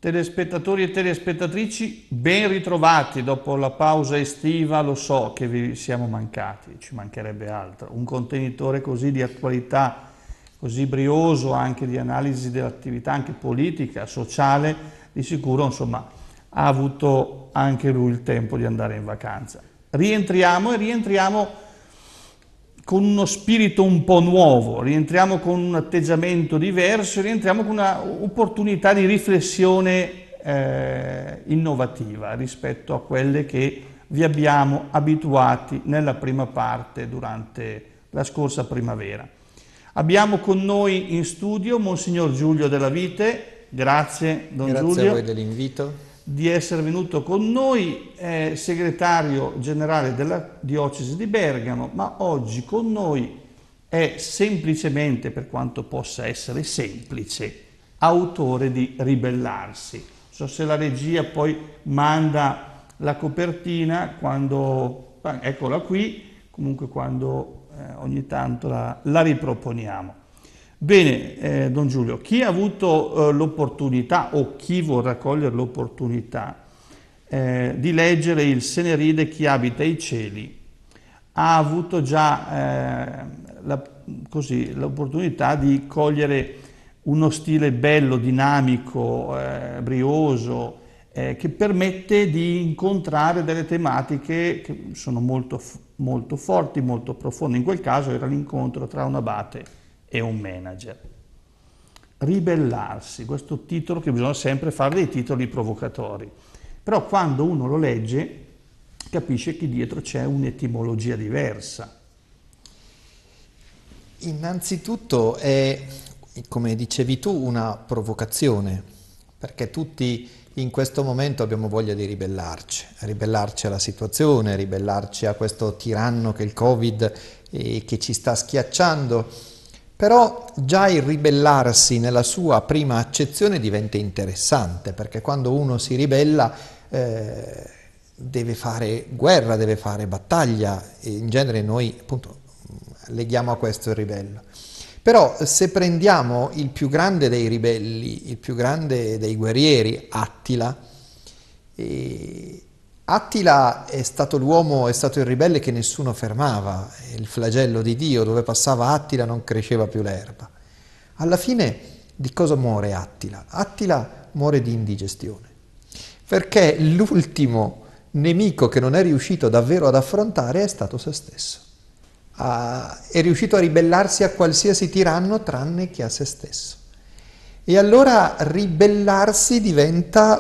Telespettatori e telespettatrici, ben ritrovati dopo la pausa estiva. Lo so che vi siamo mancati, ci mancherebbe altro. Un contenitore così di attualità, così brioso, anche di analisi dell'attività anche politica, sociale, di sicuro insomma ha avuto anche lui il tempo di andare in vacanza. Rientriamo con uno spirito un po' nuovo, rientriamo con un atteggiamento diverso, rientriamo con un'opportunità di riflessione innovativa rispetto a quelle che vi abbiamo abituati nella prima parte durante la scorsa primavera. Abbiamo con noi in studio Monsignor Giulio Della Vite. Grazie Don Giulio. Grazie a voi dell'invito. Di essere venuto con noi, è segretario generale della diocesi di Bergamo, ma oggi con noi è semplicemente, per quanto possa essere semplice, autore di Ribellarsi. Non so se la regia poi manda la copertina, quando, eccola qui, comunque quando ogni tanto la riproponiamo. Bene, Don Giulio, chi ha avuto l'opportunità o chi vorrà cogliere l'opportunità di leggere il Se ne ride chi abita i cieli ha avuto già l'opportunità di cogliere uno stile bello, dinamico, brioso, che permette di incontrare delle tematiche che sono molto, molto forti, molto profonde. In quel caso era l'incontro tra un abate e un manager. Ribellarsi, questo titolo, che bisogna sempre fare dei titoli provocatori, però quando uno lo legge capisce che dietro c'è un'etimologia diversa. Innanzitutto è, come dicevi tu, una provocazione, perché tutti in questo momento abbiamo voglia di ribellarci alla situazione, ribellarci a questo tiranno che è il Covid che ci sta schiacciando. Però già il ribellarsi nella sua prima accezione diventa interessante, perché quando uno si ribella deve fare guerra, deve fare battaglia, e in genere noi appunto leghiamo a questo il ribello. Però se prendiamo il più grande dei ribelli, il più grande dei guerrieri, Attila, Attila è stato l'uomo, è stato il ribelle che nessuno fermava, il flagello di Dio, dove passava Attila non cresceva più l'erba. Alla fine di cosa muore Attila? Attila muore di indigestione, perché l'ultimo nemico che non è riuscito davvero ad affrontare è stato se stesso. È riuscito a ribellarsi a qualsiasi tiranno tranne che a se stesso. E allora ribellarsi diventa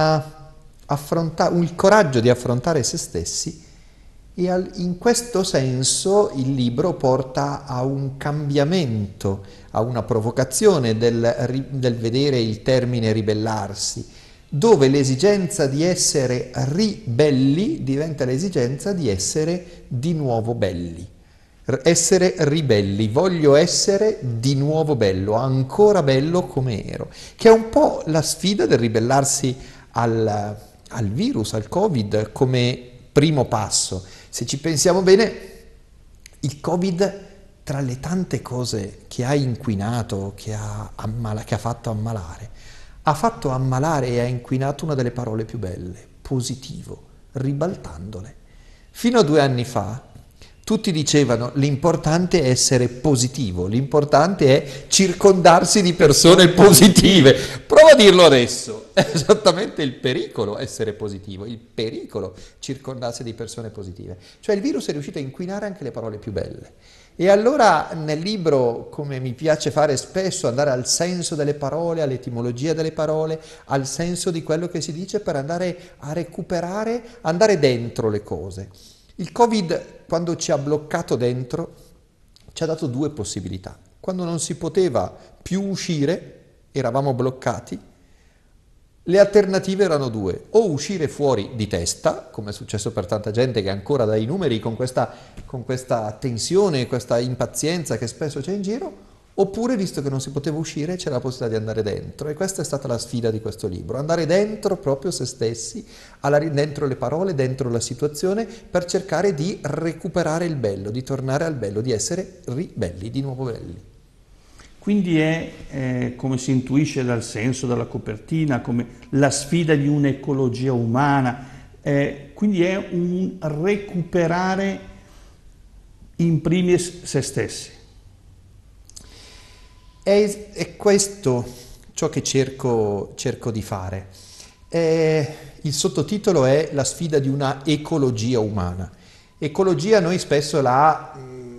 il coraggio di affrontare se stessi, e in questo senso il libro porta a un cambiamento, a una provocazione del vedere il termine ribellarsi, dove l'esigenza di essere ribelli diventa l'esigenza di essere di nuovo belli. Essere ribelli, voglio essere di nuovo bello, ancora bello come ero, che è un po' la sfida del ribellarsi al virus, al Covid, come primo passo. Se ci pensiamo bene, il Covid, tra le tante cose che ha inquinato, che ha fatto ammalare e ha inquinato una delle parole più belle, positivo, ribaltandole. Fino a 2 anni fa tutti dicevano l'importante è essere positivo, l'importante è circondarsi di persone positive. Prova a dirlo adesso, è esattamente il pericolo essere positivo, il pericolo circondarsi di persone positive. Cioè il virus è riuscito a inquinare anche le parole più belle. E allora nel libro, come mi piace fare spesso, andare al senso delle parole, all'etimologia delle parole, al senso di quello che si dice, per andare a recuperare, andare dentro le cose. Il Covid, quando ci ha bloccato dentro, ci ha dato 2 possibilità. Quando non si poteva più uscire, eravamo bloccati, le alternative erano 2: o uscire fuori di testa, come è successo per tanta gente che ancora dai numeri con questa tensione, questa impazienza che spesso c'è in giro, oppure, visto che non si poteva uscire, c'era la possibilità di andare dentro. E questa è stata la sfida di questo libro, andare dentro proprio se stessi, dentro le parole, dentro la situazione, per cercare di recuperare il bello, di tornare al bello, di essere ribelli, di nuovo belli. Quindi è, come si intuisce dal senso della copertina, come la sfida di un'ecologia umana, quindi è un recuperare in primis se stessi. È questo ciò che cerco di fare. Il sottotitolo è La sfida di una ecologia umana. Ecologia noi spesso la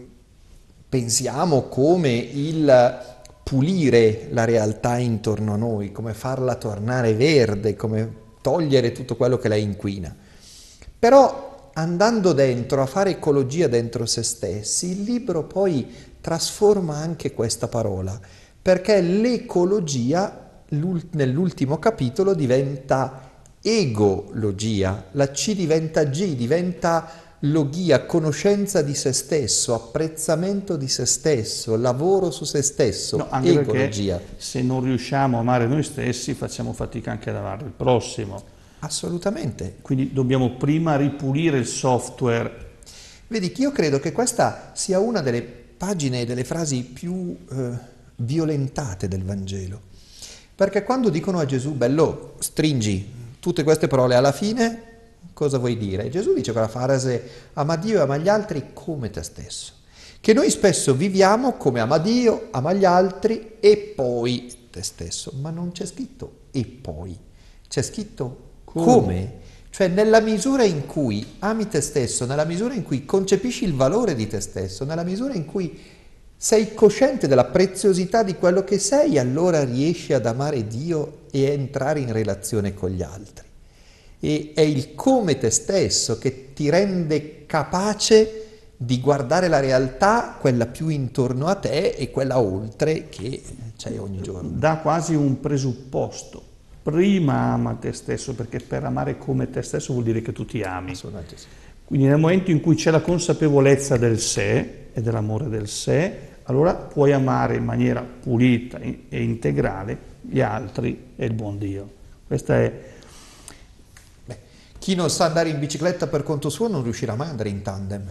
pensiamo come il pulire la realtà intorno a noi, come farla tornare verde, come togliere tutto quello che la inquina. Però andando dentro a fare ecologia dentro se stessi, il libro poi trasforma anche questa parola, perché l'ecologia nell'ultimo capitolo diventa egologia, la C diventa G, diventa logia, conoscenza di se stesso, apprezzamento di se stesso, lavoro su se stesso, No, anche egologia. perché se non riusciamo a amare noi stessi facciamo fatica anche ad amare il prossimo. Assolutamente. Quindi dobbiamo prima ripulire il software. Vedi che io credo che questa sia una delle pagine, delle frasi più violentate del Vangelo. Perché quando dicono a Gesù, bello, stringi tutte queste parole alla fine, cosa vuoi dire? Gesù dice quella frase, ama Dio e ama gli altri come te stesso. Che noi spesso viviamo come ama Dio, ama gli altri e poi te stesso. Ma non c'è scritto e poi, c'è scritto come? Cioè nella misura in cui ami te stesso, nella misura in cui concepisci il valore di te stesso, nella misura in cui sei cosciente della preziosità di quello che sei, allora riesci ad amare Dio e entrare in relazione con gli altri. E è il come te stesso che ti rende capace di guardare la realtà, quella più intorno a te e quella oltre che c'è ogni giorno. Dà quasi un presupposto. Prima ama te stesso, perché per amare come te stesso vuol dire che tu ti ami. Assolutamente sì. Quindi nel momento in cui c'è la consapevolezza del sé e dell'amore del sé, allora puoi amare in maniera pulita e integrale gli altri e il buon Dio. Questa è... Beh, chi non sa andare in bicicletta per conto suo non riuscirà mai ad andare in tandem.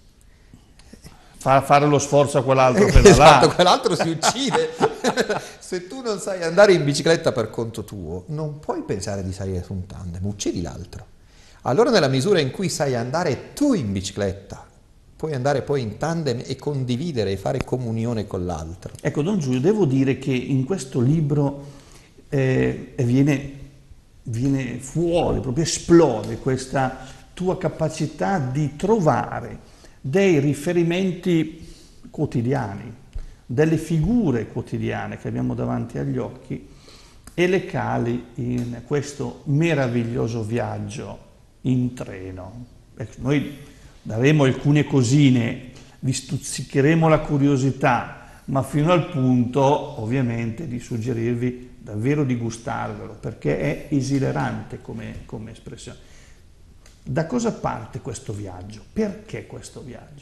Fare lo sforzo a quell'altro pedalare. Esatto, quell'altro si uccide. Se tu non sai andare in bicicletta per conto tuo, non puoi pensare di salire su un tandem, uccidi l'altro. Allora nella misura in cui sai andare tu in bicicletta, puoi andare poi in tandem e condividere e fare comunione con l'altro. Ecco, Don Giulio, devo dire che in questo libro viene fuori, proprio esplode questa tua capacità di trovare dei riferimenti quotidiani, delle figure quotidiane che abbiamo davanti agli occhi e le cali in questo meraviglioso viaggio in treno. Noi daremo alcune cosine, vi stuzzicheremo la curiosità, ma fino al punto ovviamente di suggerirvi davvero di gustarvelo, perché è esilerante come espressione. Da cosa parte questo viaggio? Perché questo viaggio?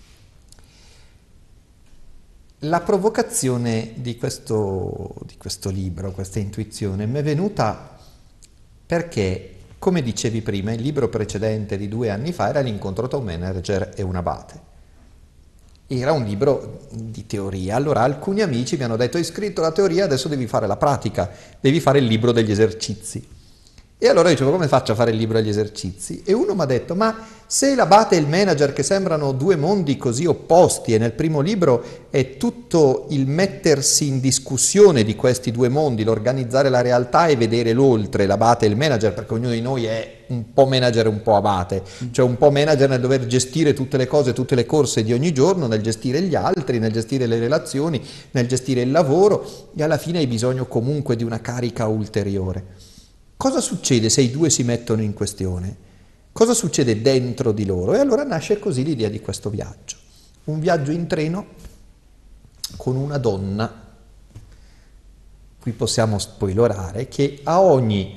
La provocazione di questo libro, questa intuizione, mi è venuta perché, come dicevi prima, il libro precedente di 2 anni fa era L'incontro tra un manager e un abate. Era un libro di teoria. Allora alcuni amici mi hanno detto: hai scritto la teoria, adesso devi fare la pratica, devi fare il libro degli esercizi. E allora dicevo: come faccio a fare il libro degli esercizi? E uno mi ha detto: ma se l'abate e il manager, che sembrano 2 mondi così opposti, e nel primo libro è tutto il mettersi in discussione di questi 2 mondi, l'organizzare la realtà e vedere l'oltre, l'abate e il manager, perché ognuno di noi è un po' manager e un po' abate, cioè un po' manager nel dover gestire tutte le cose, tutte le corse di ogni giorno, nel gestire gli altri, nel gestire le relazioni, nel gestire il lavoro, e alla fine hai bisogno comunque di una carica ulteriore. Cosa succede se i 2 si mettono in questione? Cosa succede dentro di loro? E allora nasce così l'idea di questo viaggio. Un viaggio in treno con una donna, qui possiamo spoilerare, che a ogni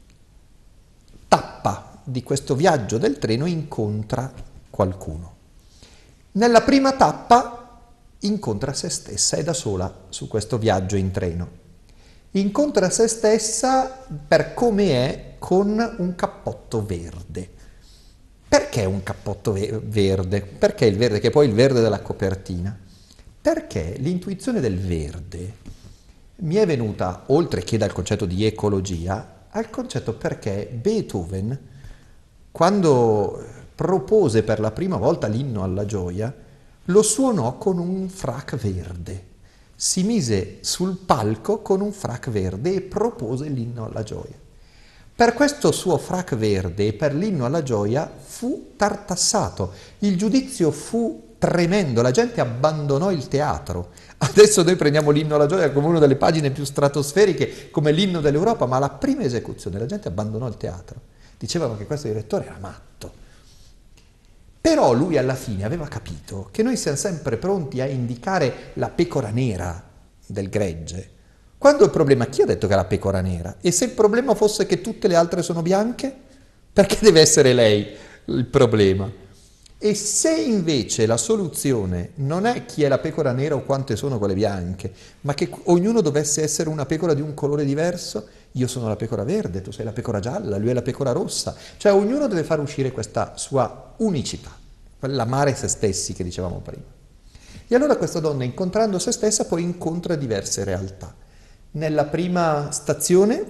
tappa di questo viaggio del treno incontra qualcuno. Nella prima tappa incontra se stessa, è da sola su questo viaggio in treno. Incontra se stessa per come è, con un cappotto verde. Perché un cappotto verde? Perché il verde, che è poi il verde della copertina? Perché l'intuizione del verde mi è venuta, oltre che dal concetto di ecologia, al concetto perché Beethoven, quando propose per la prima volta l'inno alla gioia, lo suonò con un frac verde. Si mise sul palco con un frac verde e propose l'inno alla gioia. Per questo suo frac verde e per l'inno alla gioia fu tartassato. Il giudizio fu tremendo, la gente abbandonò il teatro. Adesso noi prendiamo l'inno alla gioia come una delle pagine più stratosferiche, come l'inno dell'Europa, ma alla prima esecuzione la gente abbandonò il teatro. Dicevano che questo direttore era matto. Però lui alla fine aveva capito che noi siamo sempre pronti a indicare la pecora nera del gregge. Quando il problema, chi ha detto che è la pecora nera? E se il problema fosse che tutte le altre sono bianche? Perché deve essere lei il problema? E se invece la soluzione non è chi è la pecora nera o quante sono quelle bianche, ma che ognuno dovesse essere una pecora di un colore diverso, io sono la pecora verde, tu sei la pecora gialla, lui è la pecora rossa, cioè ognuno deve far uscire questa sua unicità, quell'amare se stessi che dicevamo prima. E allora questa donna, incontrando se stessa, poi incontra diverse realtà. Nella prima stazione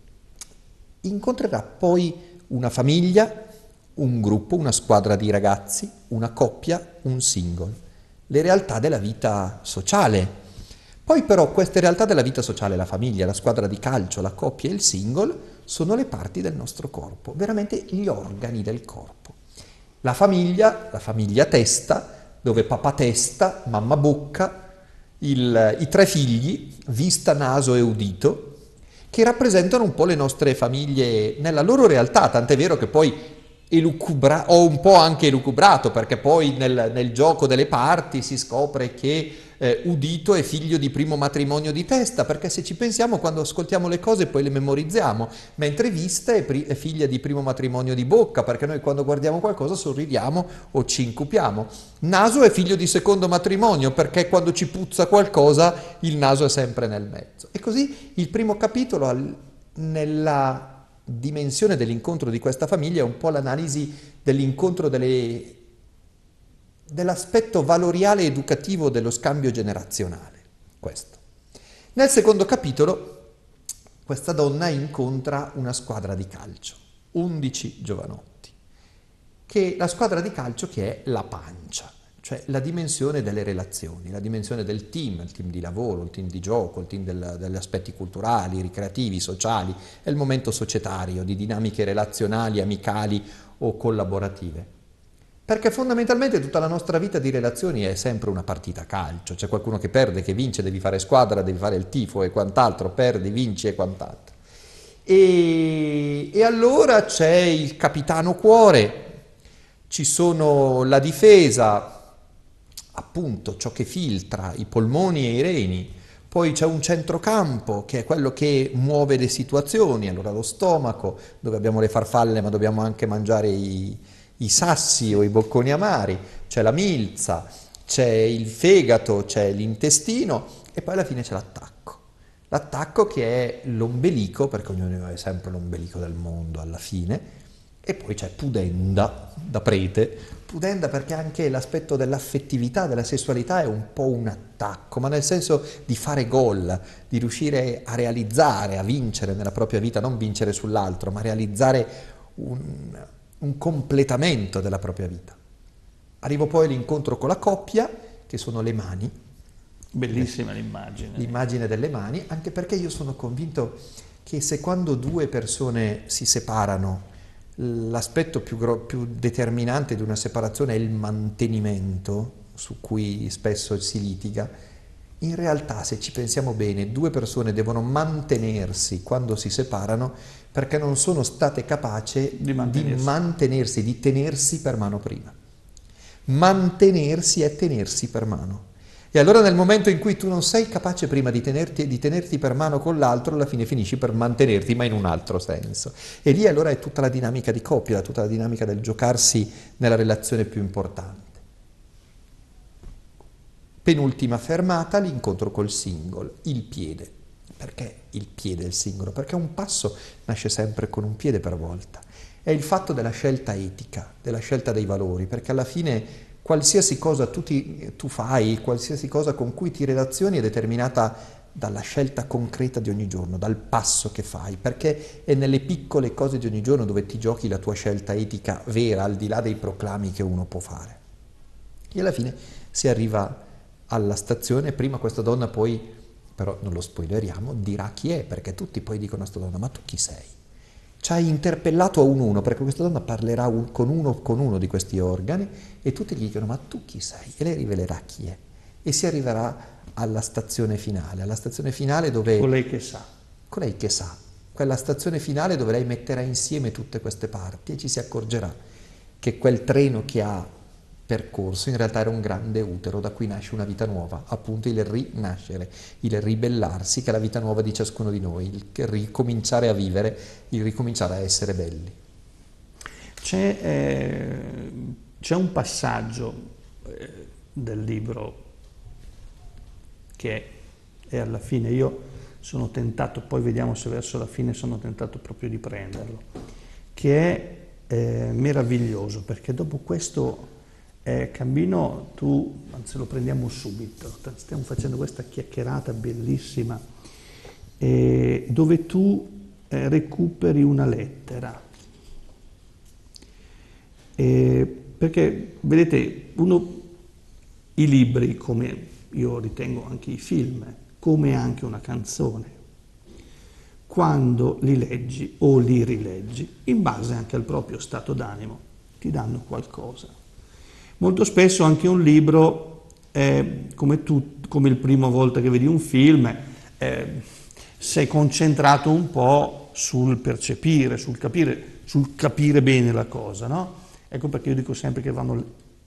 incontrerà poi una famiglia, un gruppo, una squadra di ragazzi, una coppia, un single, le realtà della vita sociale. Poi però queste realtà della vita sociale, la famiglia, la squadra di calcio, la coppia e il single, sono le parti del nostro corpo, veramente gli organi del corpo. La famiglia testa, dove papà testa, mamma bocca, i tre figli, vista, naso e udito, che rappresentano un po' le nostre famiglie nella loro realtà, tant'è vero che poi ho un po' anche elucubrato, perché poi nel gioco delle parti si scopre che Udito è figlio di primo matrimonio di testa, perché se ci pensiamo quando ascoltiamo le cose poi le memorizziamo, mentre Vista è figlia di primo matrimonio di bocca, perché noi quando guardiamo qualcosa sorridiamo o ci incupiamo. Naso è figlio di secondo matrimonio, perché quando ci puzza qualcosa il naso è sempre nel mezzo. E così il primo capitolo nella dimensione dell'incontro di questa famiglia è un po' l'analisi dell'incontro dell'aspetto valoriale educativo dello scambio generazionale. Questo. Nel secondo capitolo questa donna incontra una squadra di calcio, 11 giovanotti, che la squadra di calcio che è la pancia, cioè la dimensione delle relazioni, la dimensione del team, il team di lavoro, il team di gioco, il team degli aspetti culturali, ricreativi, sociali, è il momento societario, di dinamiche relazionali, amicali o collaborative. Perché fondamentalmente tutta la nostra vita di relazioni è sempre una partita a calcio, c'è qualcuno che perde, che vince, devi fare squadra, devi fare il tifo e quant'altro, perdi, vinci e quant'altro. E allora c'è il capitano cuore, ci sono la difesa, appunto ciò che filtra i polmoni e i reni, poi c'è un centrocampo che è quello che muove le situazioni, allora lo stomaco, dove abbiamo le farfalle ma dobbiamo anche mangiare i sassi o i bocconi amari, c'è la milza, c'è il fegato, c'è l'intestino e poi alla fine c'è l'attacco. L'attacco che è l'ombelico, perché ognuno è sempre l'ombelico del mondo alla fine, e poi c'è Pudenda, da prete, Pudenda perché anche l'aspetto dell'affettività, della sessualità è un po' un attacco, ma nel senso di fare gol, di riuscire a realizzare, a vincere nella propria vita, non vincere sull'altro, ma realizzare un completamento della propria vita. Arrivo poi all'incontro con la coppia, che sono le mani. Bellissima l'immagine. L'immagine delle mani, anche perché io sono convinto che se quando due persone si separano, l'aspetto più determinante di una separazione è il mantenimento, su cui spesso si litiga, in realtà se ci pensiamo bene, due persone devono mantenersi quando si separano perché non sono state capaci di mantenersi, di tenersi per mano prima. Mantenersi è tenersi per mano. E allora nel momento in cui tu non sei capace prima di tenerti per mano con l'altro, alla fine finisci per mantenerti, ma in un altro senso. E lì allora è tutta la dinamica di coppia, tutta la dinamica del giocarsi nella relazione più importante. Penultima fermata, l'incontro col single, il piede. Perché il piede è il singolo? Perché un passo nasce sempre con un piede per volta. È il fatto della scelta etica, della scelta dei valori, perché alla fine qualsiasi cosa tu fai, qualsiasi cosa con cui ti relazioni è determinata dalla scelta concreta di ogni giorno, dal passo che fai, perché è nelle piccole cose di ogni giorno dove ti giochi la tua scelta etica vera, al di là dei proclami che uno può fare. E alla fine si arriva alla stazione, prima questa donna poi, però non lo spoileriamo, dirà chi è, perché tutti poi dicono a questa donna, ma tu chi sei? Ci hai interpellato a uno, perché questa donna parlerà con uno di questi organi e tutti gli dicono, ma tu chi sei? E lei rivelerà chi è. E si arriverà alla stazione finale dove... Colei che sa. Colei che sa, quella stazione finale dove lei metterà insieme tutte queste parti e ci si accorgerà che quel treno che ha percorso in realtà era un grande utero da cui nasce una vita nuova, appunto il rinascere, il ribellarsi, che è la vita nuova di ciascuno di noi, il ricominciare a vivere, il ricominciare a essere belli. C'è un passaggio del libro che è alla fine, io sono tentato, poi vediamo se verso la fine sono tentato proprio di prenderlo, che è meraviglioso, perché dopo questo cammino anzi lo prendiamo subito, stiamo facendo questa chiacchierata bellissima, dove tu recuperi una lettera. Perché, vedete, i libri, come io ritengo anche i film, come anche una canzone, quando li leggi o li rileggi, in base anche al proprio stato d'animo, ti danno qualcosa. Molto spesso anche un libro, come il prima volta che vedi un film, sei concentrato un po' sul percepire, sul capire bene la cosa, no? Ecco perché io dico sempre che vanno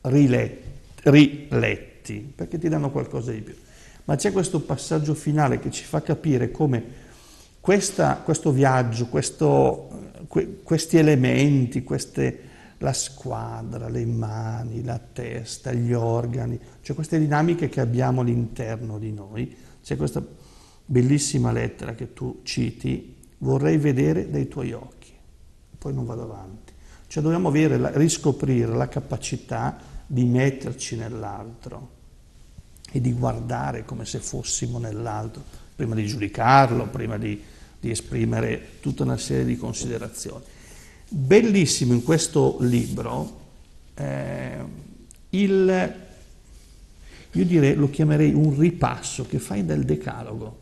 riletti, perché ti danno qualcosa di più. Ma c'è questo passaggio finale che ci fa capire come questo viaggio, questi elementi, la squadra, le mani, la testa, gli organi, cioè queste dinamiche che abbiamo all'interno di noi, c'è questa bellissima lettera che tu citi, vorrei vedere dai tuoi occhi, poi non vado avanti. Cioè dobbiamo riscoprire la capacità di metterci nell'altro e di guardare come se fossimo nell'altro, prima di giudicarlo, prima di esprimere tutta una serie di considerazioni. Bellissimo in questo libro, io direi, lo chiamerei un ripasso che fai del Decalogo.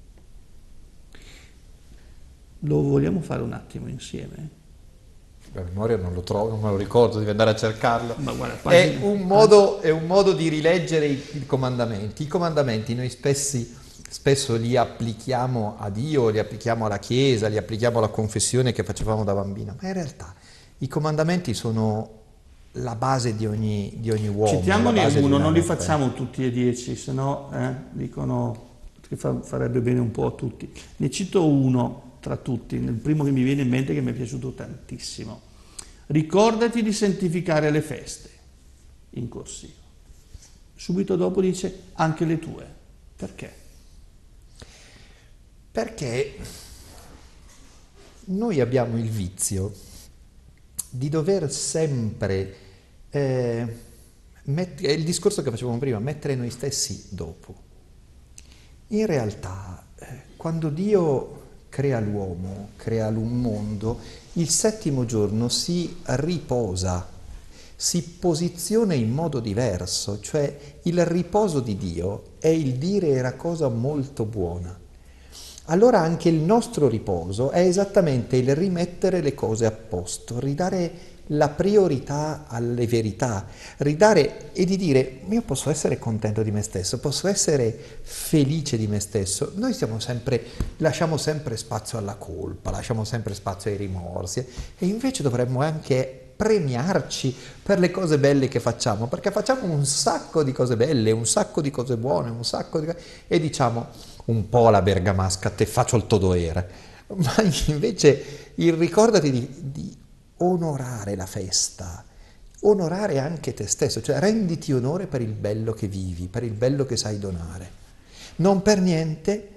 Lo vogliamo fare un attimo insieme? A memoria non lo trovo, non me lo ricordo, devi andare a cercarlo. Ma guarda, è un modo di rileggere i comandamenti. I comandamenti noi spesso li applichiamo a Dio, li applichiamo alla Chiesa, li applichiamo alla confessione che facevamo da bambino, ma in realtà i comandamenti sono la base di ogni uomo. Citiamone uno, non li facciamo tutti e 10, se no dicono che farebbe bene un po' a tutti. Ne cito uno tra tutti, il primo che mi viene in mente che mi è piaciuto tantissimo. Ricordati di santificare le feste, in corsivo. Subito dopo dice anche le tue. Perché? Perché noi abbiamo il vizio di dover sempre, è il discorso che facevamo prima, mettere noi stessi dopo. In realtà, quando Dio crea l'uomo, crea un mondo, il settimo giorno si riposa, si posiziona in modo diverso, cioè il riposo di Dio è il dire era cosa molto buona. Allora anche il nostro riposo è esattamente il rimettere le cose a posto, ridare la priorità alle verità, ridare e di dire io posso essere contento di me stesso, posso essere felice di me stesso. Noi lasciamo sempre spazio alla colpa, lasciamo sempre spazio ai rimorsi e invece dovremmo anche premiarci per le cose belle che facciamo, perché facciamo un sacco di cose belle, un sacco di cose buone, e diciamo un po' la bergamasca, te faccio il todoere, ma invece ricordati di onorare la festa, onorare anche te stesso, cioè renditi onore per il bello che vivi, per il bello che sai donare. Non per niente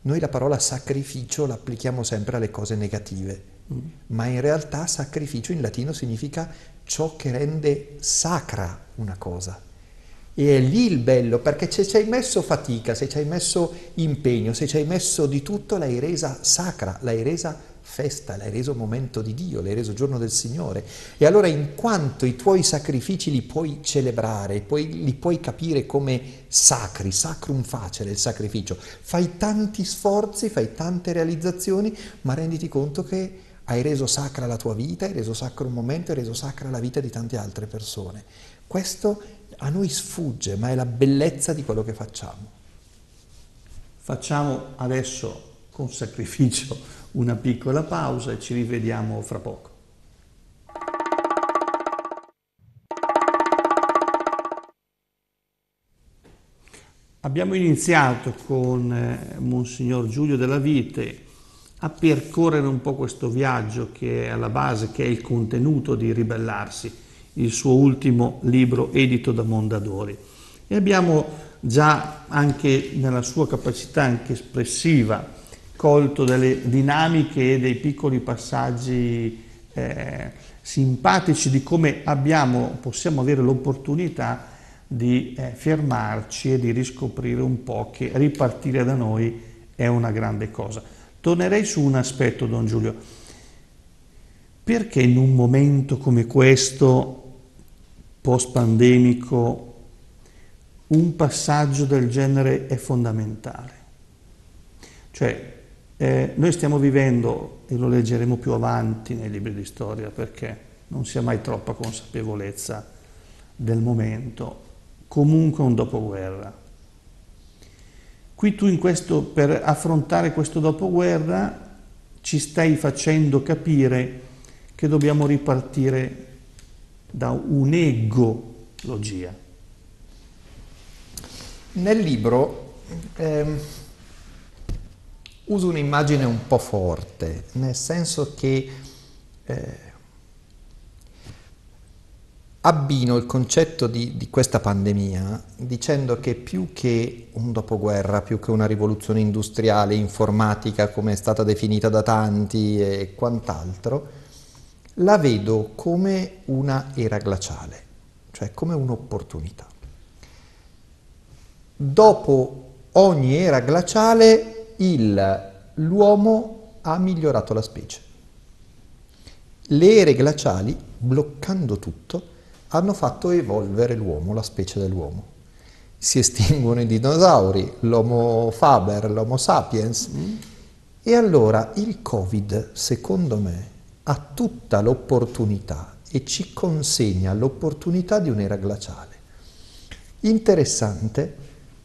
Noi la parola sacrificio la applichiamo sempre alle cose negative, ma in realtà sacrificio in latino significa ciò che rende sacra una cosa. E è lì il bello, perché se ci hai messo fatica, se ci hai messo impegno, se ci hai messo di tutto, l'hai resa sacra, l'hai resa festa, l'hai reso momento di Dio, l'hai reso giorno del Signore. E allora in quanto i tuoi sacrifici li puoi celebrare, li puoi capire come sacri, sacrum facere il sacrificio, fai tanti sforzi, fai tante realizzazioni, ma renditi conto che hai reso sacra la tua vita, hai reso sacro un momento, hai reso sacra la vita di tante altre persone. Questo a noi sfugge, ma è la bellezza di quello che facciamo. Facciamo adesso con sacrificio una piccola pausa e ci rivediamo fra poco. Abbiamo iniziato con Monsignor Giulio Della Vite a percorrere un po' questo viaggio che è alla base, che è il contenuto di Ribellarsi, il suo ultimo libro edito da Mondadori. E abbiamo già anche nella sua capacità anche espressiva colto delle dinamiche e dei piccoli passaggi simpatici di come possiamo avere l'opportunità di fermarci e di riscoprire un po' che ripartire da noi è una grande cosa. Tornerei su un aspetto, Don Giulio. Perché in un momento come questo, post-pandemico, un passaggio del genere è fondamentale? Cioè, noi stiamo vivendo, e lo leggeremo più avanti nei libri di storia, perché non si ha mai troppa consapevolezza del momento, comunque un dopoguerra. Qui tu per affrontare questo dopoguerra ci stai facendo capire che dobbiamo ripartire da un'egologia. Nel libro uso un'immagine un po' forte, nel senso che abbino il concetto di questa pandemia dicendo che più che un dopoguerra, più che una rivoluzione industriale, informatica, come è stata definita da tanti e quant'altro, la vedo come una era glaciale, cioè come un'opportunità. Dopo ogni era glaciale l'uomo ha migliorato la specie. Le ere glaciali, bloccando tutto, hanno fatto evolvere l'uomo, la specie dell'uomo. Si estinguono i dinosauri, l'Homo faber, l'Homo sapiens. E allora il Covid, secondo me, ha tutta l'opportunità e ci consegna l'opportunità di un'era glaciale. Interessante,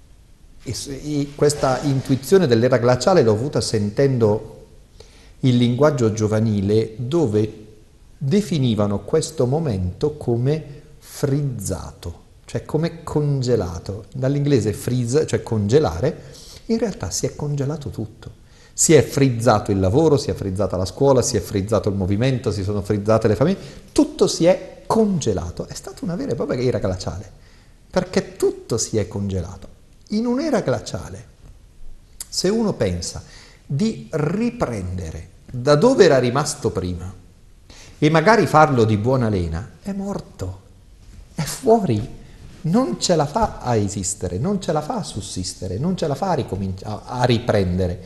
e questa intuizione dell'era glaciale l'ho avuta sentendo il linguaggio giovanile, dove definivano questo momento come frizzato, cioè come congelato. Dall'inglese freeze, cioè congelare, in realtà si è congelato tutto. Si è frizzato il lavoro, si è frizzata la scuola, si è frizzato il movimento, si sono frizzate le famiglie, tutto si è congelato. È stata una vera e propria era glaciale, perché tutto si è congelato. In un'era glaciale, se uno pensa di riprendere da dove era rimasto prima e magari farlo di buona lena, è morto, è fuori, non ce la fa a esistere, non ce la fa a sussistere, non ce la fa a riprendere,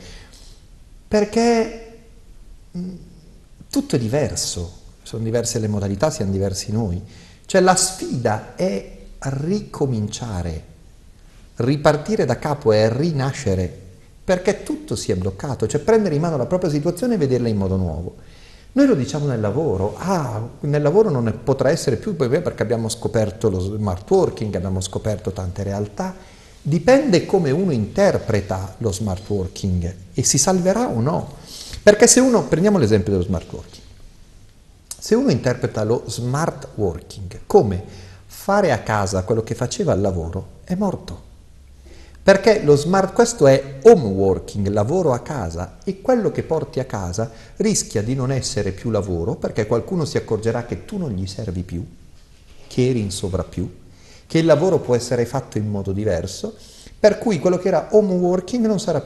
perché tutto è diverso, sono diverse le modalità, siamo diversi noi. Cioè la sfida è ricominciare, ripartire da capo è rinascere, perché tutto si è bloccato, cioè prendere in mano la propria situazione e vederla in modo nuovo. Noi lo diciamo nel lavoro, nel lavoro non potrà essere più perché abbiamo scoperto lo smart working, abbiamo scoperto tante realtà, dipende come uno interpreta lo smart working e si salverà o no. Perché se uno, prendiamo l'esempio dello smart working, se uno interpreta lo smart working come fare a casa quello che faceva al lavoro, è morto. Perché questo è home working, lavoro a casa, e quello che porti a casa rischia di non essere più lavoro, perché qualcuno si accorgerà che tu non gli servi più, che eri in sovrappiù, che il lavoro può essere fatto in modo diverso, per cui quello che era home working non sarà più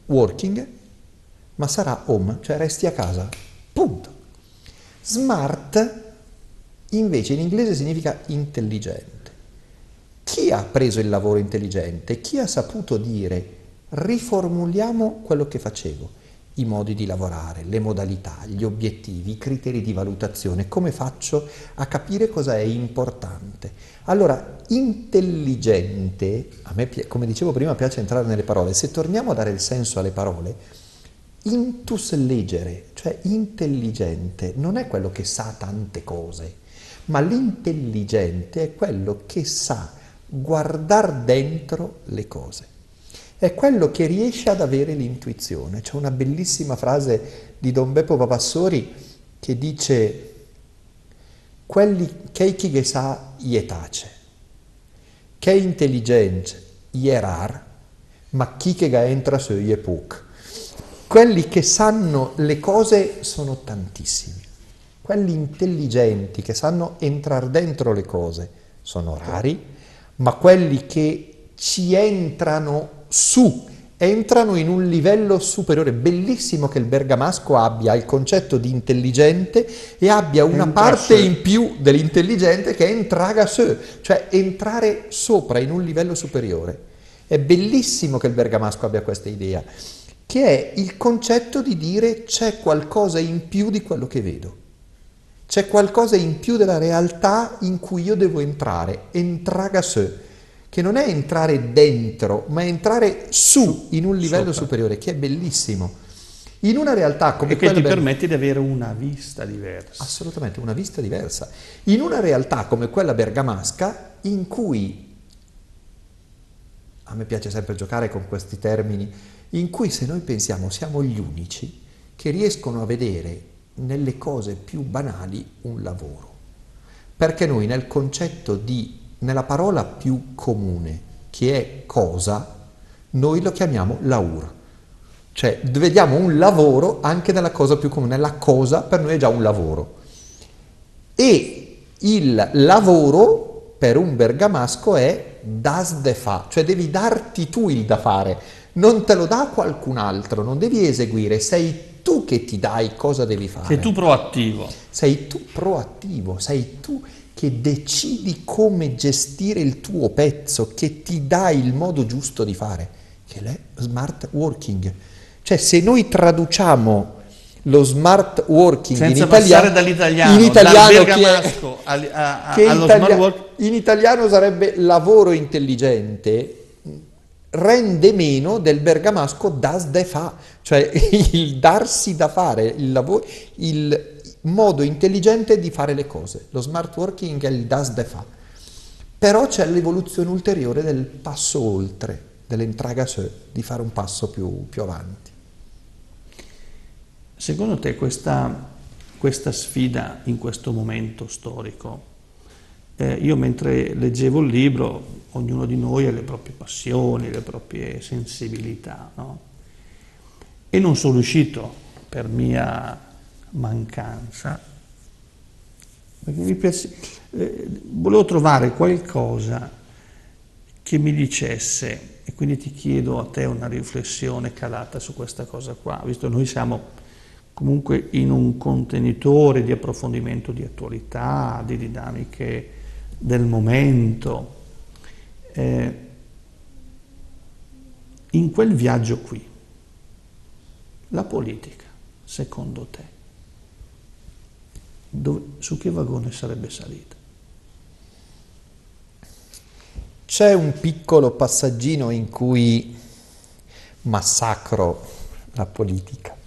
working, ma sarà home, cioè resti a casa. Punto. Smart invece in inglese significa intelligente. Chi ha preso il lavoro intelligente? Chi ha saputo dire riformuliamo quello che facevo, i modi di lavorare, le modalità, gli obiettivi, i criteri di valutazione, come faccio a capire cosa è importante. Allora, intelligente, a me, come dicevo prima, piace entrare nelle parole. Se torniamo a dare il senso alle parole, intus legere, cioè intelligente, non è quello che sa tante cose, ma l'intelligente è quello che sa guardar dentro le cose. È quello che riesce ad avere l'intuizione. C'è una bellissima frase di Don Beppo Papassori che dice: quelli che chi sa ie tace, che è intelligente ie rar, ma chi che ga entra su ie puc. Quelli che sanno le cose sono tantissimi. Quelli intelligenti che sanno entrare dentro le cose sono rari, ma quelli che ci entrano su, entrano in un livello superiore. Bellissimo che il bergamasco abbia il concetto di intelligente e abbia una parte in più dell'intelligente che è entraga su, cioè entrare sopra in un livello superiore. È bellissimo che il bergamasco abbia questa idea, che è il concetto di dire c'è qualcosa in più di quello che vedo. C'è qualcosa in più della realtà in cui io devo entrare, entraga su, che non è entrare dentro, ma entrare su in un livello superiore, che è bellissimo. In una realtà come quella... E che ti permette di avere una vista diversa. Assolutamente, una vista diversa. In una realtà come quella bergamasca, in cui, a me piace sempre giocare con questi termini, in cui se noi pensiamo siamo gli unici che riescono a vedere nelle cose più banali un lavoro. Perché noi nel concetto di, nella parola più comune, che è cosa, noi lo chiamiamo laur. Cioè vediamo un lavoro anche nella cosa più comune, la cosa per noi è già un lavoro. E il lavoro per un bergamasco è das de fa, cioè devi darti tu il da fare, non te lo dà qualcun altro, non devi eseguire, sei tu che ti dai cosa devi fare. Sei tu proattivo. Sei tu proattivo, sei tu che decidi come gestire il tuo pezzo, che ti dai il modo giusto di fare, che è smart working. Cioè se noi traduciamo lo smart working senza in italiano, dall'italiano, in italiano dal bergamasco allo smart working, in italiano sarebbe lavoro intelligente, rende meno del bergamasco das de fa, cioè il darsi da fare, il lavoro, il modo intelligente di fare le cose. Lo smart working è il das de fa. Però c'è l'evoluzione ulteriore del passo oltre, dell'entraga su, di fare un passo più avanti. Secondo te questa sfida in questo momento storico, io mentre leggevo il libro, ognuno di noi ha le proprie passioni, le proprie sensibilità, no? E non sono riuscito, per mia mancanza, perché mi piace, volevo trovare qualcosa che mi dicesse, e quindi ti chiedo a te una riflessione calata su questa cosa qua, visto che noi siamo comunque in un contenitore di approfondimento di attualità, di dinamiche del momento. In quel viaggio qui, la politica, secondo te, su che vagone sarebbe salita? C'è un piccolo passaggino in cui massacro la politica.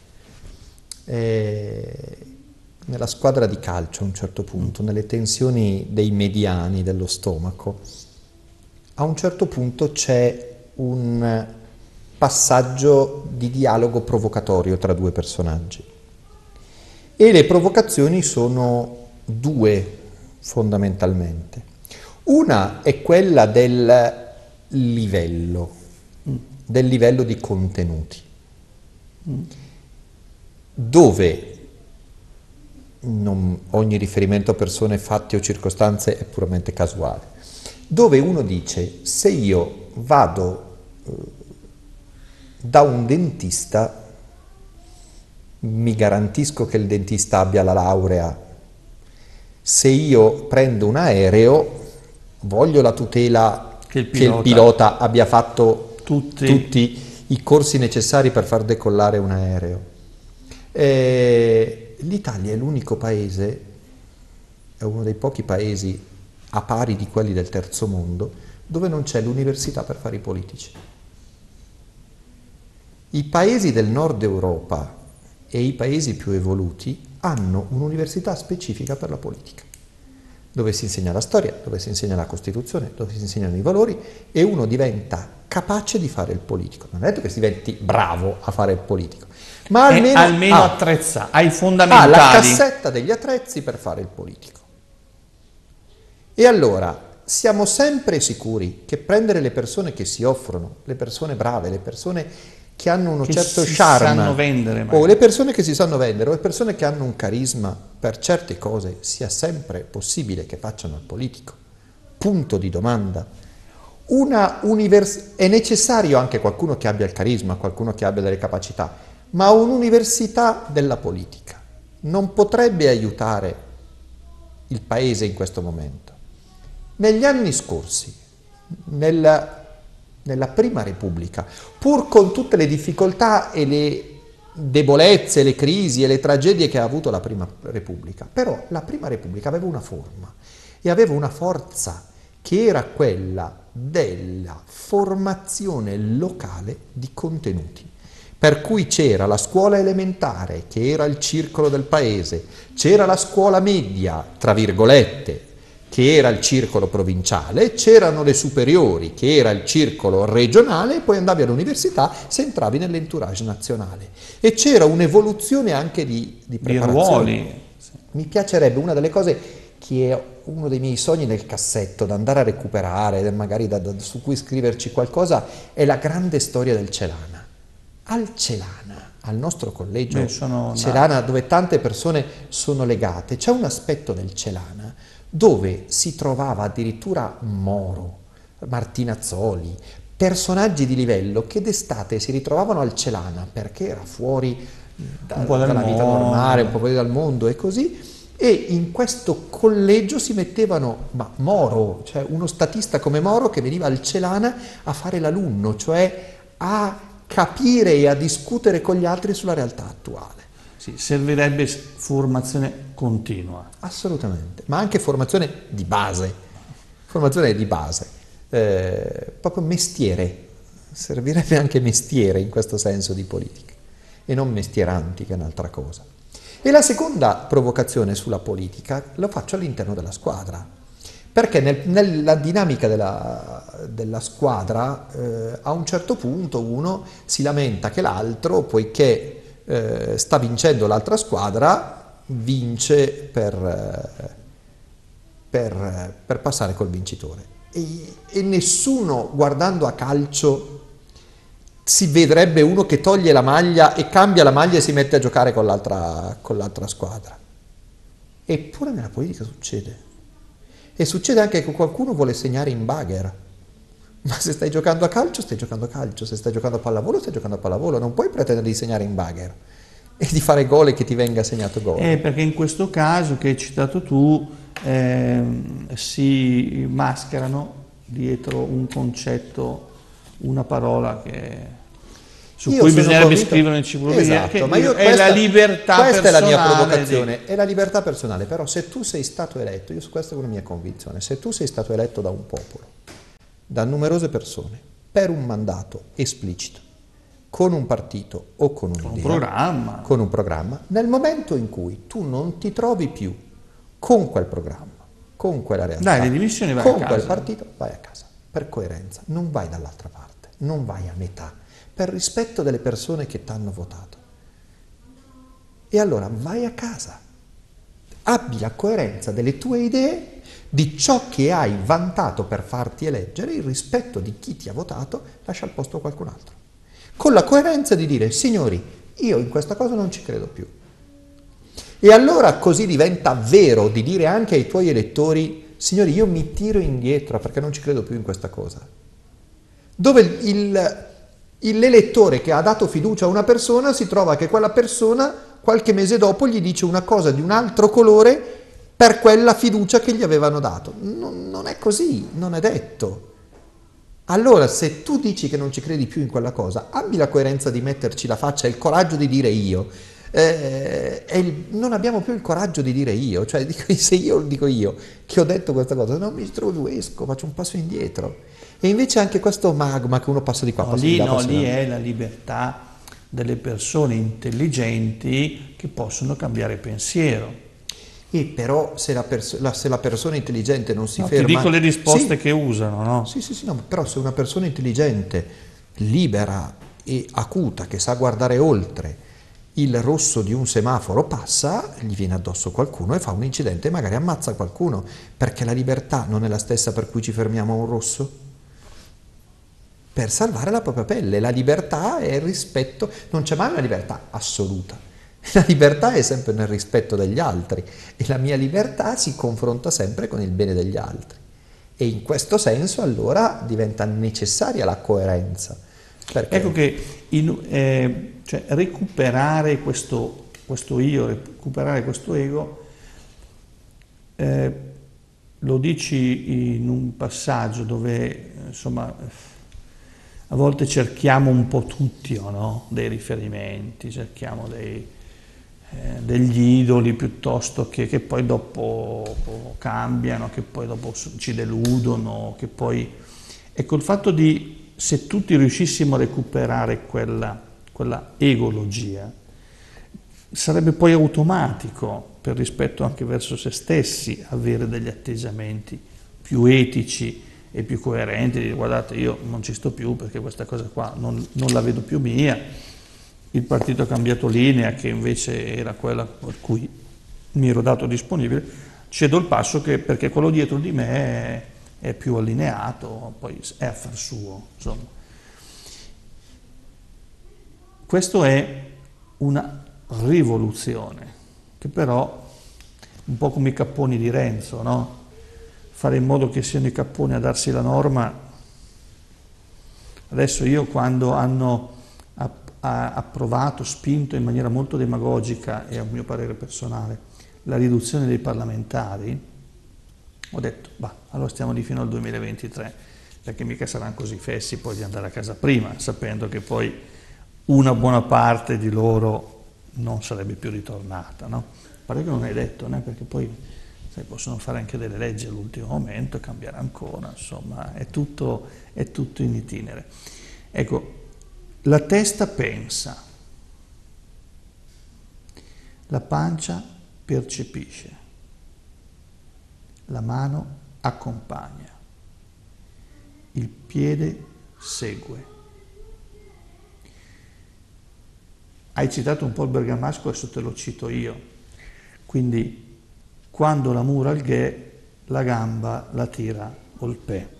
Nella squadra di calcio a un certo punto, nelle tensioni dei mediani dello stomaco, a un certo punto c'è un passaggio di dialogo provocatorio tra due personaggi e le provocazioni sono due fondamentalmente. Una è quella del livello di contenuti, dove ogni riferimento a persone, fatti o circostanze è puramente casuale, dove uno dice: se io vado da un dentista, mi garantisco che il dentista abbia la laurea. Se io prendo un aereo, voglio la tutela che il pilota abbia fatto tutti i corsi necessari per far decollare un aereo. L'Italia è l'unico paese, è uno dei pochi paesi a pari di quelli del terzo mondo, dove non c'è l'università per fare i politici. I paesi del nord Europa e i paesi più evoluti hanno un'università specifica per la politica, dove si insegna la storia, dove si insegna la Costituzione, dove si insegnano i valori e uno diventa capace di fare il politico. Non è detto che si diventi bravo a fare il politico, ma almeno attrezza, ai fondamentali. Ha la cassetta degli attrezzi per fare il politico. E allora siamo sempre sicuri che prendere le persone che si offrono, le persone brave, le persone che hanno uno certo charme, o le persone che si sanno vendere, o le persone che hanno un carisma per certe cose, sia sempre possibile che facciano il politico. Punto di domanda. È necessario anche qualcuno che abbia il carisma, qualcuno che abbia delle capacità, ma un'università della politica non potrebbe aiutare il paese in questo momento. Negli anni scorsi, nella Prima Repubblica, pur con tutte le difficoltà e le debolezze, le crisi e le tragedie che ha avuto la Prima Repubblica, però la Prima Repubblica aveva una forma e aveva una forza che era quella della formazione locale di contenuti. Per cui c'era la scuola elementare, che era il circolo del paese, c'era la scuola media, tra virgolette, che era il circolo provinciale, c'erano le superiori, che era il circolo regionale, e poi andavi all'università se entravi nell'entourage nazionale. E c'era un'evoluzione anche di preparazione. Di ruoli. Mi piacerebbe, una delle cose che è uno dei miei sogni nel cassetto, da andare a recuperare, magari su cui scriverci qualcosa, è la grande storia del Celana. Al Celana, al nostro collegio Celana, dove tante persone sono legate, c'è un aspetto del Celana dove si trovava addirittura Moro, Martinazzoli, personaggi di livello che d'estate si ritrovavano al Celana perché era fuori dalla vita normale, un po' fuori dal mondo e così, e in questo collegio si mettevano Moro, cioè uno statista come Moro che veniva al Celana a fare l'alunno, cioè a capire e a discutere con gli altri sulla realtà attuale. Sì, servirebbe formazione continua. Assolutamente, ma anche formazione di base, proprio mestiere, servirebbe anche mestiere in questo senso di politica, e non mestieranti, che è un'altra cosa. E la seconda provocazione sulla politica lo faccio all'interno della squadra, perché nella dinamica della squadra a un certo punto uno si lamenta che l'altro, poiché sta vincendo l'altra squadra, vince per passare col vincitore. E nessuno, guardando a calcio, si vedrebbe uno che toglie la maglia e cambia la maglia e si mette a giocare con l'altra squadra. Eppure nella politica succede. E succede anche che qualcuno vuole segnare in bagher. Ma se stai giocando a calcio, stai giocando a calcio. Se stai giocando a pallavolo, stai giocando a pallavolo. Non puoi pretendere di segnare in bagher e di fare gol e che ti venga segnato gol. Perché in questo caso che hai citato tu si mascherano dietro un concetto, una parola su cui bisognerebbe scrivere un'enciclopedia. Esatto, ma è la libertà personale. Questa è la mia provocazione, è la libertà personale. Però se tu sei stato eletto, io su questa è una mia convinzione, se tu sei stato eletto da un popolo, da numerose persone, per un mandato esplicito, con un partito o con un'idea, con un programma, nel momento in cui tu non ti trovi più con quel programma, con quella realtà, le dimissioni, vai con a casa. quel partito, vai a casa, per coerenza, non vai dall'altra parte, non vai a metà, per rispetto delle persone che ti hanno votato. E allora vai a casa, abbi la coerenza delle tue idee, di ciò che hai vantato per farti eleggere, il rispetto di chi ti ha votato, lascia il posto a qualcun altro. Con la coerenza di dire, signori, io in questa cosa non ci credo più. E allora così diventa vero di dire anche ai tuoi elettori, signori, io mi tiro indietro perché non ci credo più in questa cosa. Dove L'elettore che ha dato fiducia a una persona si trova che quella persona qualche mese dopo gli dice una cosa di un altro colore per quella fiducia che gli avevano dato. Non è così, non è detto. Allora, se tu dici che non ci credi più in quella cosa, abbi la coerenza di metterci la faccia e il coraggio di dire io. Non abbiamo più il coraggio di dire io, cioè se io dico io che ho detto questa cosa, non mi esco, faccio un passo indietro. E invece anche questo magma che uno passa di qua, No, passa di là, passa di lì là. è la libertà delle persone intelligenti che possono cambiare pensiero. E però se la persona intelligente non si No, ti ferma... dico le risposte Sì, che usano, no? sì, no, però se una persona intelligente, libera e acuta, che sa guardare oltre il rosso di un semaforo, passa, gli viene addosso qualcuno e fa un incidente e magari ammazza qualcuno, perché la libertà non è la stessa per cui ci fermiamo a un rosso? Per salvare la propria pelle. La libertà è il rispetto, non c'è mai una libertà assoluta. La libertà è sempre nel rispetto degli altri e la mia libertà si confronta sempre con il bene degli altri. E in questo senso allora diventa necessaria la coerenza. Perché? Ecco che cioè, recuperare questo io, recuperare questo ego, lo dici in un passaggio dove insomma a volte cerchiamo un po' tutti, no? Dei riferimenti, cerchiamo degli idoli piuttosto che poi dopo cambiano, che poi dopo ci deludono, che poi... Ecco, il fatto di, se tutti riuscissimo a recuperare quella egologia, sarebbe poi automatico, per rispetto anche verso se stessi, avere degli atteggiamenti più etici e più coerenti, di guardate, io non ci sto più perché questa cosa qua non la vedo più mia, il partito ha cambiato linea che invece era quella per cui mi ero dato disponibile, cedo il passo perché quello dietro di me è più allineato, poi è affar suo, insomma. Questo è una rivoluzione, che però, un po' come i capponi di Renzo, no? Fare in modo che siano i capponi a darsi la norma. Adesso io, quando hanno approvato, spinto in maniera molto demagogica e a mio parere personale la riduzione dei parlamentari, ho detto, bah, allora stiamo lì fino al 2023, perché mica saranno così fessi poi di andare a casa prima, sapendo che poi una buona parte di loro non sarebbe più ritornata, no? Pare che non è detto, né? Perché poi sai, possono fare anche delle leggi all'ultimo momento, cambiare ancora, insomma, è tutto in itinere. Ecco, la testa pensa, la pancia percepisce, la mano accompagna, il piede segue. Hai citato un po' il bergamasco, adesso te lo cito io. Quindi, quando la mura il ghè, la gamba la tira olpè.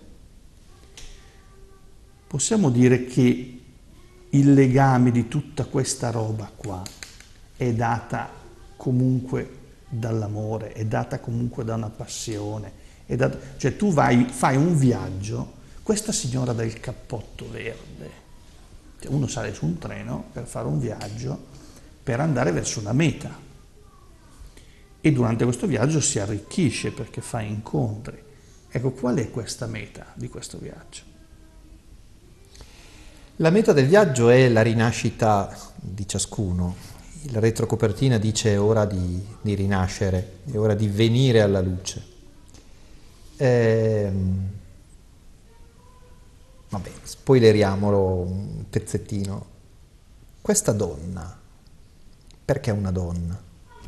Possiamo dire che il legame di tutta questa roba qua è data comunque dall'amore, è data comunque da una passione, cioè tu fai un viaggio, questa signora del cappotto verde, cioè uno sale su un treno per fare un viaggio, per andare verso una meta e durante questo viaggio si arricchisce perché fa incontri. Ecco, qual è questa meta di questo viaggio? La meta del viaggio è la rinascita di ciascuno. La retrocopertina dice è ora di rinascere, è ora di venire alla luce. Vabbè, spoileriamolo un pezzettino. Questa donna, perché è una donna?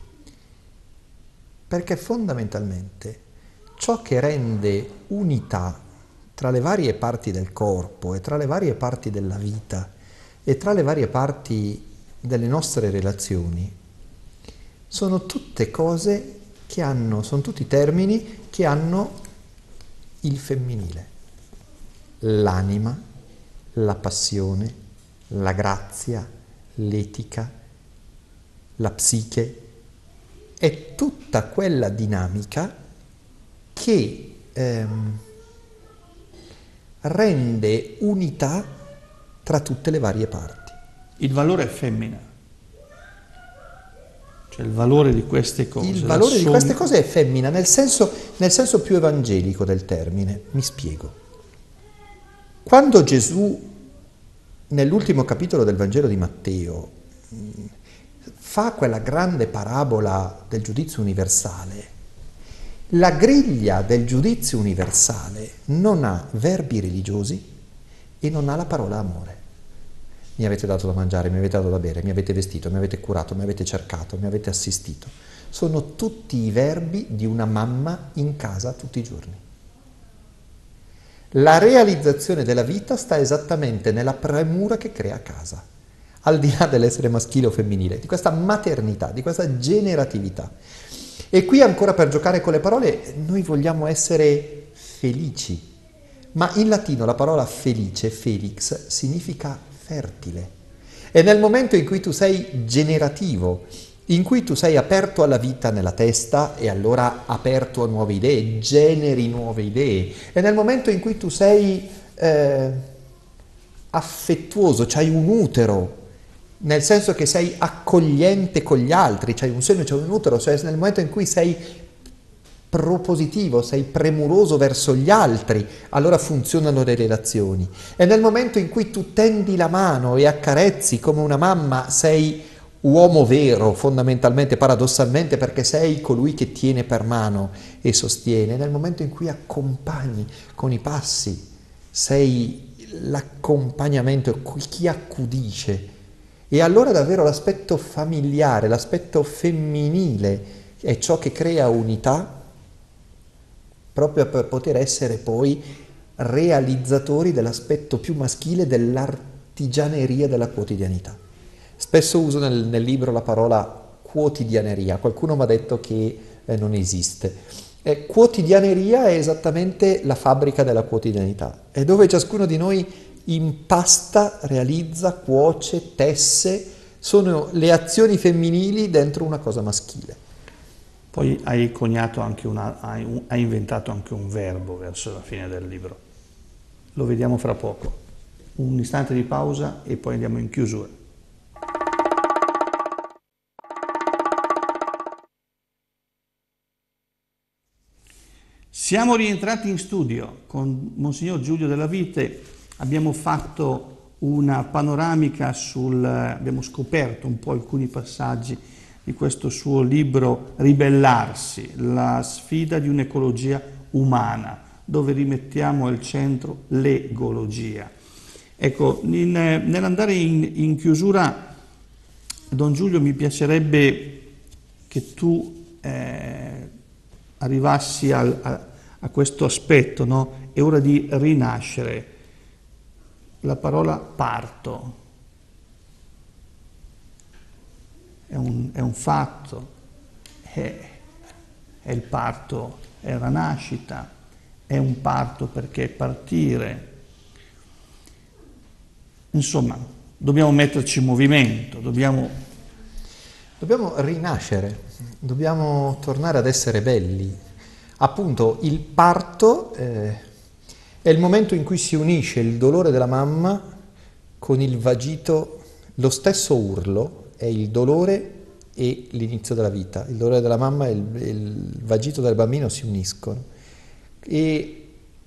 Perché fondamentalmente ciò che rende unità tra le varie parti del corpo e tra le varie parti della vita e tra le varie parti delle nostre relazioni sono tutte cose che sono tutti termini che hanno il femminile, l'anima, la passione, la grazia, l'etica, la psiche, è tutta quella dinamica che rende unità tra tutte le varie parti. Il valore è femmina, cioè il valore di queste cose. Il valore di queste cose è femmina nel senso più evangelico del termine. Mi spiego. Quando Gesù, nell'ultimo capitolo del Vangelo di Matteo, fa quella grande parabola del giudizio universale, la griglia del giudizio universale non ha verbi religiosi e non ha la parola amore. Mi avete dato da mangiare, mi avete dato da bere, mi avete vestito, mi avete curato, mi avete cercato, mi avete assistito. Sono tutti i verbi di una mamma in casa tutti i giorni. La realizzazione della vita sta esattamente nella premura che crea casa, al di là dell'essere maschile o femminile, di questa maternità, di questa generatività. E qui ancora per giocare con le parole, noi vogliamo essere felici, ma in latino la parola felice, felix, significa fertile. E nel momento in cui tu sei generativo, in cui tu sei aperto alla vita nella testa e allora aperto a nuove idee, generi nuove idee, e nel momento in cui tu sei affettuoso, c'hai un utero, nel senso che sei accogliente con gli altri, c'hai un seno, c'hai un utero, cioè nel momento in cui sei propositivo, sei premuroso verso gli altri, allora funzionano le relazioni. E nel momento in cui tu tendi la mano e accarezzi come una mamma, sei uomo vero, fondamentalmente, paradossalmente, perché sei colui che tiene per mano e sostiene. Nel momento in cui accompagni con i passi, sei l'accompagnamento, chi accudisce. E allora davvero l'aspetto familiare, l'aspetto femminile è ciò che crea unità, proprio per poter essere poi realizzatori dell'aspetto più maschile dell'artigianeria della quotidianità. Spesso uso nel libro la parola quotidianeria, qualcuno mi ha detto che non esiste. Quotidianeria è esattamente la fabbrica della quotidianità, è dove ciascuno di noi impasta, realizza, cuoce, tesse, sono le azioni femminili dentro una cosa maschile. Poi hai coniato anche hai inventato anche un verbo verso la fine del libro. Lo vediamo fra poco. Un istante di pausa e poi andiamo in chiusura. Siamo rientrati in studio con Monsignor Giulio Della Vite, abbiamo fatto una panoramica abbiamo scoperto un po' alcuni passaggi di questo suo libro Ribellarsi, la sfida di un'ecologia umana, dove rimettiamo al centro l'egologia. Ecco, nell'andare in chiusura, Don Giulio, mi piacerebbe che tu arrivassi a questo aspetto, no? È ora di rinascere. La parola parto è un fatto, è il parto, è la nascita, è un parto perché è partire. Insomma, dobbiamo metterci in movimento, dobbiamo rinascere, dobbiamo tornare ad essere belli. Appunto, il parto è il momento in cui si unisce il dolore della mamma con il vagito, lo stesso urlo è il dolore e l'inizio della vita. Il dolore della mamma e il vagito del bambino si uniscono. E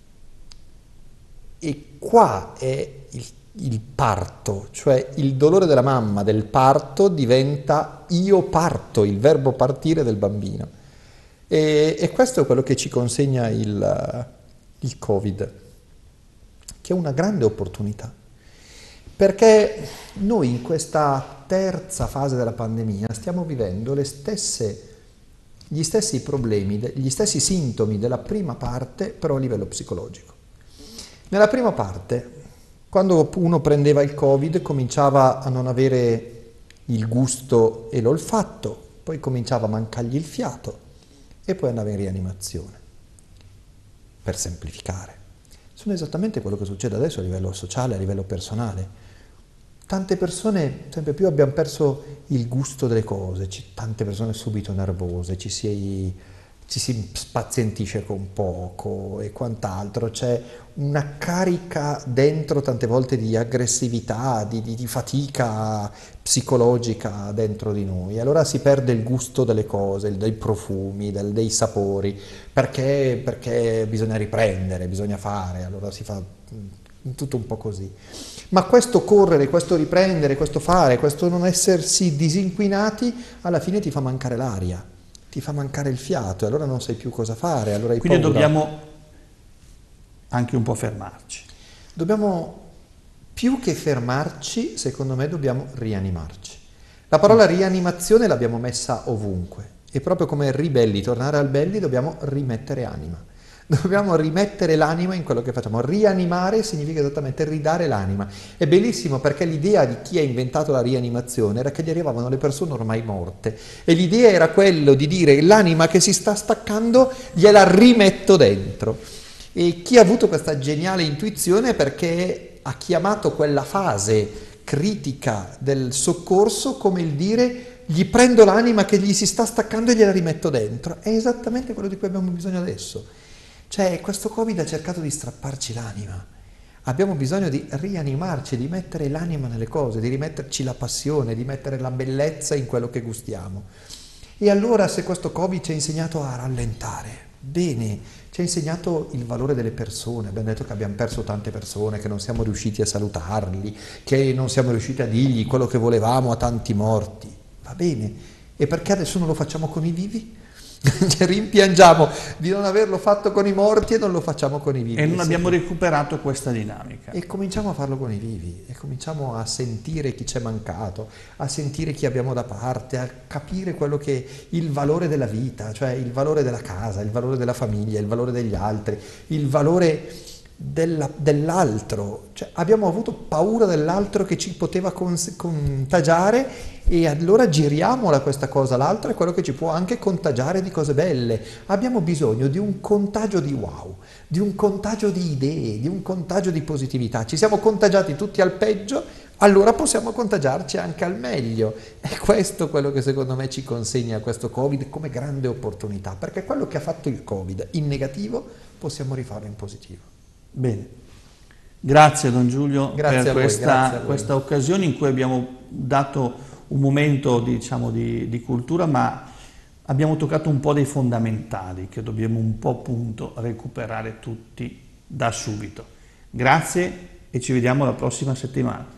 qua è il parto, cioè il dolore della mamma del parto diventa io parto, il verbo partire del bambino. E questo è quello che ci consegna il Covid, che è una grande opportunità, perché noi in questa terza fase della pandemia stiamo vivendo gli stessi problemi, gli stessi sintomi della prima parte, però a livello psicologico. Nella prima parte, quando uno prendeva il Covid, cominciava a non avere il gusto e l'olfatto, poi cominciava a mancargli il fiato e poi andava in rianimazione, per semplificare. Sono esattamente quello che succede adesso a livello sociale, a livello personale. Tante persone, sempre più abbiamo perso il gusto delle cose, tante persone subito nervose, ci ci si spazientisce con poco e quant'altro, c'è una carica dentro tante volte di aggressività, di fatica psicologica dentro di noi. Allora si perde il gusto delle cose, dei profumi, dei sapori, perché bisogna riprendere, bisogna fare, allora si fa tutto un po' così. Ma questo correre, questo riprendere, questo fare, questo non essersi disinquinati, alla fine ti fa mancare l'aria, ti fa mancare il fiato e allora non sai più cosa fare, allora hai Quindi paura. dobbiamo anche un po' fermarci. Dobbiamo, più che fermarci, secondo me dobbiamo rianimarci. La parola rianimazione l'abbiamo messa ovunque e proprio come ribelli, tornare al belli, dobbiamo rimettere anima. Dobbiamo rimettere l'anima in quello che facciamo. Rianimare significa esattamente ridare l'anima. È bellissimo perché l'idea di chi ha inventato la rianimazione era che gli arrivavano le persone ormai morte e l'idea era quello di dire l'anima che si sta staccando gliela rimetto dentro. E chi ha avuto questa geniale intuizione è perché ha chiamato quella fase critica del soccorso come il dire gli prendo l'anima che gli si sta staccando e gliela rimetto dentro. È esattamente quello di cui abbiamo bisogno adesso. Cioè, questo Covid ha cercato di strapparci l'anima. Abbiamo bisogno di rianimarci, di mettere l'anima nelle cose, di rimetterci la passione, di mettere la bellezza in quello che gustiamo. E allora se questo Covid ci ha insegnato a rallentare, bene, ci ha insegnato il valore delle persone, abbiamo detto che abbiamo perso tante persone, che non siamo riusciti a salutarli, che non siamo riusciti a dirgli quello che volevamo a tanti morti. Va bene, e perché adesso non lo facciamo con i vivi? Rimpiangiamo di non averlo fatto con i morti e non lo facciamo con i vivi. E non abbiamo recuperato questa dinamica. E cominciamo a farlo con i vivi, e cominciamo a sentire chi c'è mancato, a sentire chi abbiamo da parte, a capire quello che è il valore della vita, cioè il valore della casa, il valore della famiglia, il valore degli altri, il valore dell'altro. Cioè, abbiamo avuto paura dell'altro che ci poteva contagiare e allora giriamola questa cosa, l'altro è quello che ci può anche contagiare di cose belle. Abbiamo bisogno di un contagio di wow, di un contagio di idee, di un contagio di positività. Ci siamo contagiati tutti al peggio, allora possiamo contagiarci anche al meglio. È questo quello che secondo me ci consegna questo Covid come grande opportunità, perché quello che ha fatto il Covid in negativo possiamo rifarlo in positivo. Bene, grazie Don Giulio Grazie per a voi. questa occasione in cui abbiamo dato un momento, diciamo, di cultura, ma abbiamo toccato un po' dei fondamentali che dobbiamo un po' appunto recuperare tutti da subito. Grazie e ci vediamo la prossima settimana.